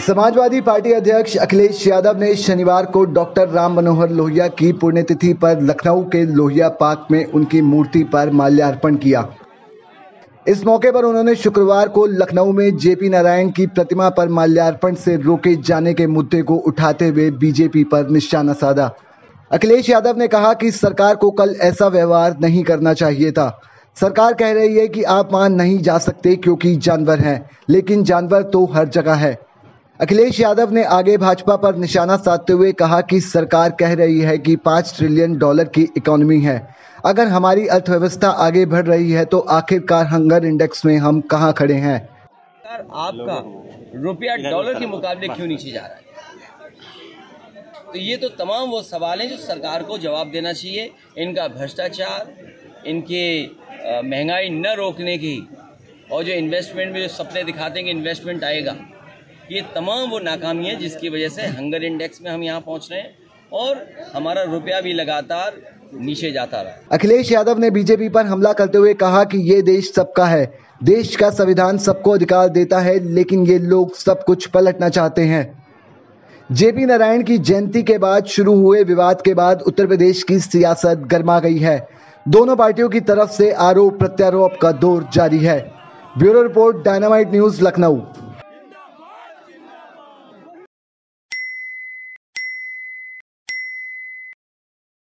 Samajwadi party अध्यक्ष अखिलेश यादव ने शनिवार को डॉक्टर राम मनोहर लोहिया की पुण्यतिथि पर लखनऊ के लोहिया पार्क में उनकी मूर्ति पर माल्यार्पण किया। इस मौके पर उन्होंने शुक्रवार को लखनऊ में जेपी नारायण की प्रतिमा पर माल्यार्पण से रोके जाने के मुद्दे को उठाते हुए बीजेपी पर निशाना साधा। अखिलेश यादव ने कहा कि सरकार को कल ऐसा व्यवहार नहीं करना चाहिए था। सरकार कह रही है कि आप वहां नहीं जा सकते क्योंकि जानवर हैं, लेकिन जानवर तो हर जगह है। अखिलेश यादव ने आगे भाजपा पर निशाना साधते हुए कहा कि सरकार कह रही है कि 5 ट्रिलियन डॉलर की इकोनॉमी है। अगर हमारी अर्थव्यवस्था आगे बढ़ रही है तो आखिरकार हंगर इंडेक्स में हम कहां खड़े हैं? आपका रुपया डॉलर के मुकाबले क्यों नीचे जा रहा है? तो ये तो तमाम वो सवाल हैं जो सरकार को जवाब देना चाहिए। इनका भ्रष्टाचार, इनके महंगाई न रोकने की, और जो इन्वेस्टमेंट में जो सपने दिखाते हैं कि इन्वेस्टमेंट आएगा, ये तमाम वो नाकामी है जिसकी वजह से हंगर इंडेक्स में हम यहाँ पहुँच रहे हैं और हमारा रुपया भी लगातार नीचे जाता रहा। अखिलेश यादव ने बीजेपी पर हमला करते हुए कहा कि ये देश सबका है, देश का संविधान सबको अधिकार देता है, लेकिन ये लोग सब कुछ पलटना चाहते हैं। जेपी नारायण की जयंती के बाद शुरू हुए विवाद के बाद उत्तर प्रदेश की सियासत गर्मा गई है। दोनों पार्टियों की तरफ से आरोप प्रत्यारोप का दौर जारी है। Bureau report, Dynamite News, Lucknow.